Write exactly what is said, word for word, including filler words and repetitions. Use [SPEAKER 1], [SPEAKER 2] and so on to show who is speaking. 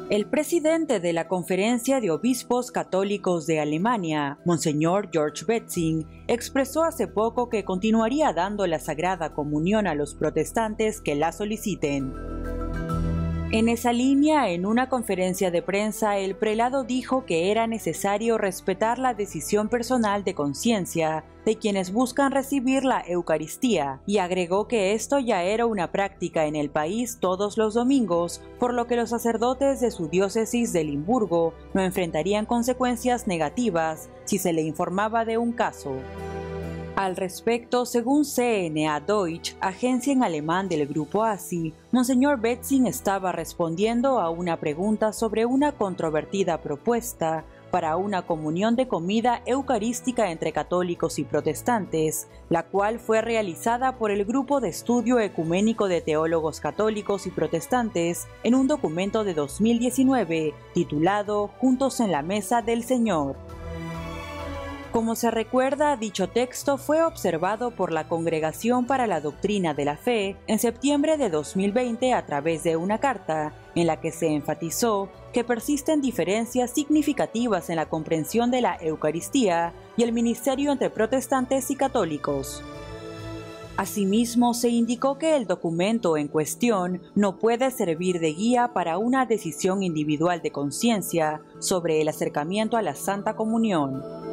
[SPEAKER 1] El presidente de la Conferencia de Obispos Católicos de Alemania, Monseñor George Betzing, expresó hace poco que continuaría dando la Sagrada Comunión a los protestantes que la soliciten. En esa línea, en una conferencia de prensa, el prelado dijo que era necesario respetar la decisión personal de conciencia de quienes buscan recibir la Eucaristía, y agregó que esto ya era una práctica en el país todos los domingos, por lo que los sacerdotes de su diócesis de Limburgo no enfrentarían consecuencias negativas si se le informaba de un caso. Al respecto, según C N A Deutsch, agencia en alemán del grupo A S I, Monseñor Betzing estaba respondiendo a una pregunta sobre una controvertida propuesta para una comunión de comida eucarística entre católicos y protestantes, la cual fue realizada por el Grupo de Estudio Ecuménico de Teólogos Católicos y Protestantes en un documento de dos mil diecinueve titulado Juntos en la Mesa del Señor. Como se recuerda, dicho texto fue observado por la Congregación para la Doctrina de la Fe en septiembre de dos mil veinte a través de una carta, en la que se enfatizó que persisten diferencias significativas en la comprensión de la Eucaristía y el ministerio entre protestantes y católicos. Asimismo, se indicó que el documento en cuestión no puede servir de guía para una decisión individual de conciencia sobre el acercamiento a la Santa Comunión.